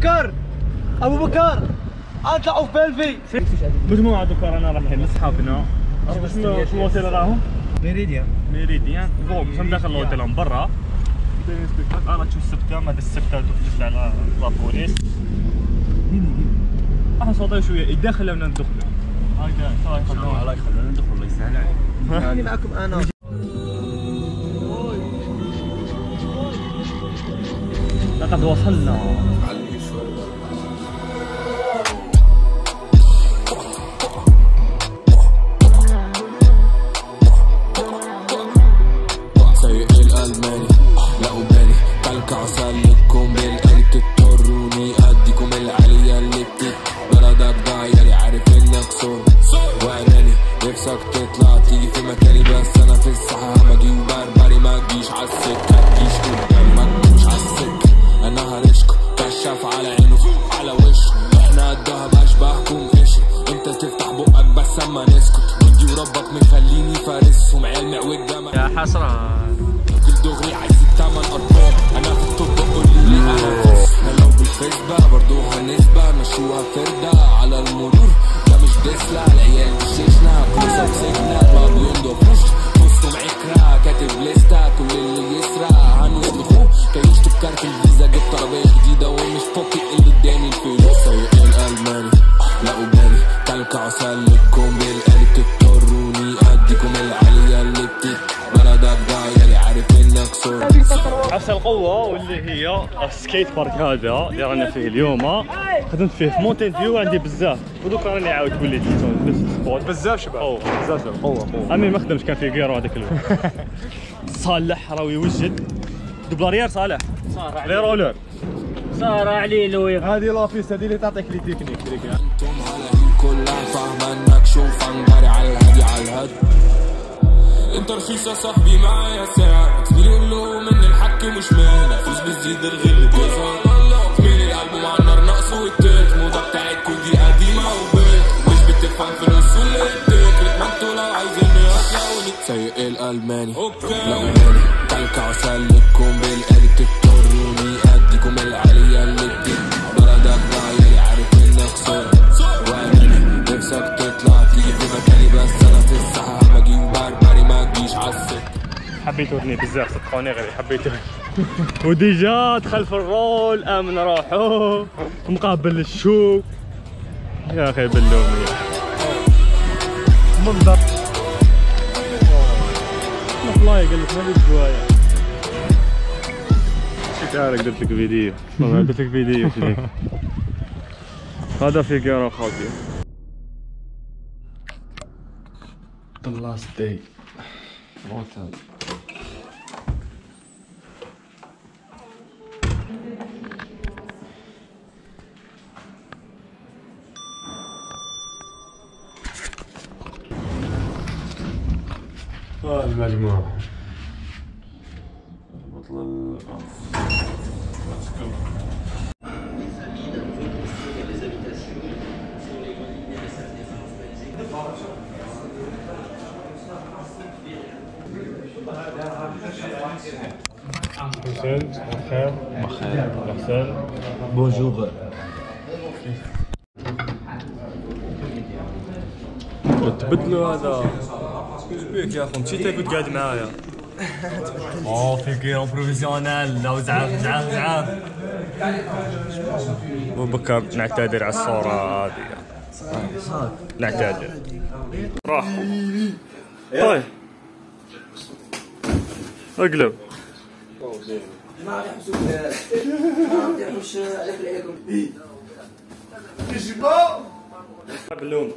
بكر ابو بكر اطلعوا في بلفي مجموعه دوكا رانا رايحين لاصحابنا. شنو الوتيل راهم؟ ميريديان بون كنت داخل الوتيل من برا دايرين سبيكتاكل. راه تشوف السبكه هذا السبكه دوك على لابوليس راح نصوتوا شويه يدخل لنا ندخلوا هكا الله يخلونا ندخلوا الله يسهل عليك. راني معكم انا لقد وصلنا. سيء الألماني لا أبالي كلكع سلككم بالقلي بتضطروني أديكم العالية اللي بلدك ضايعلي عارف إنك صور وأناني نفسك تطلع تيجي في مكاني بس أنا في الساحة همجي وبربري ما تجيش عالسكة تجيش قدام ما تجيش عالسكة أنا هرشكم كشاف على عينه على وشه إحنا الدهب أشبهكم قشر أنت تفتح بقك بس أما نسكت ودي وربك مخليني فارسهم عيال معوج جمع يا حسرة دغري عايز التمن ارقام انا في التوب قول لي انا فيس احنا لو بالفيسبا برضو هنسبة مشوها فردة على المرور ده مش ديسلا العيال تشيشنا فلوسك سجنة ما بينضفوش بصوا معكرة كاتب لستة كل اللي يسرق هنوصلخوه كيش بكارت الفيزا جبت عربية جديدة ومش فاكر اللي اداني الفلوس سيء الألماني لا أبالي كلكع سلككم بالقلي بتضطروني أديكم العالية اللي بلدك ضايعلي عارف إنك صور. عفسة القوة واللي هي السكيت بارك هذا اللي رانا فيه اليوم خدمت فيه في مونتين فيو عندي بزاف ودوك راني عاود وليت في نفس السبوت بزاف شباب بزاف قوة امين ما خدمش كان فيه كيرو هذاك الوقت. صالح راهو يوجد دوبلاريير صالح لي رولر صار عليلو هذه لابيس هذه اللي تعطيك لي تكنيك انتم على كلها فاهمة انك شوف انجري على الهادي على الهادي انت رخيص يا صاحبي معايا ساعة زميلي يقول له من الحكي مش مانع فلوس بتزيد الغل بيظهر زميلي القلب مع النار ناقصه والتيك الموضة بتاعتكوا دي قديمة وبيت مش بتفهم في الوصول للتيك ما انتوا لو عايزيني هتلاقوني سيء الألماني لا أبالي كلكع سلككم بالقلي بتضطروني أديكم العالية اللي بلدك ضايعلي عارف إنك صور وأناني نفسك تطلع تيجي في مكاني بس أنا في الساحة همجي وبربري ما تجيش عالسكة. حبيتوني بزاف صدقوني غير حبيتوني وديجا دخل في الرول امن روحو مقابل الشوك يا اخي بلومي منظر مفلاي قال لك ما لي جوايا شفت عارف قلت لك فيديو والله قلت لك فيديو شنو هذا في كيرو خاطي. The last day hotel المجموعة بطل حسين بخير حسين بونجور تبدلوا هذا شبيك يا اخو مشيت كنت قاعد معايا في كيرو بروفيسيونيل لا زعاف وبكر نعتذر على الصورة هذه نعتذر راح طيب اقلب ما يحبسوك ما يحبسوش عليكم بلوم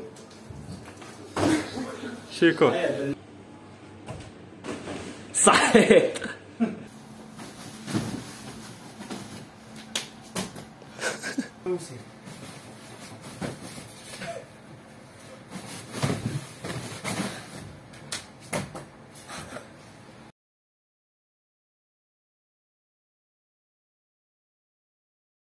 شيكو صحيح